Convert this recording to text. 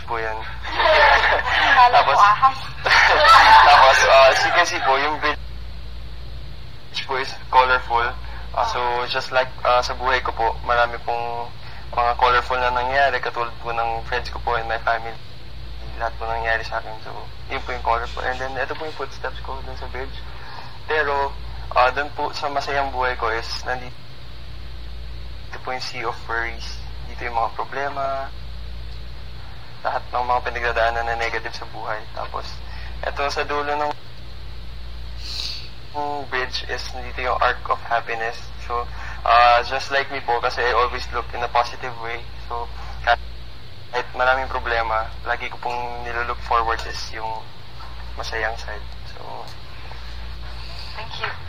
po yan. Tapos, tapos, as you can see po, yung bridge po is colorful. So, just like sa buhay ko po, marami pong mga colorful na nangyari, katulad po ng friends ko po and my family. Lahat po nangyari sa akin. So, yun po yung colorful. And then, ito po yung footsteps ko dun sa bridge. Pero, dun po sa masayang buhay ko is, nandito po yung sea of worries. Dito yung mga problema, lahat ng mga pinagdadaanan na negative sa buhay. Tapos, ito sa dulo ng bridge is dito yung arc of happiness. So, just like me po, kasi I always look in a positive way. So, kahit maraming problema, lagi ko pong nilulook forward is yung masayang side. So, thank you.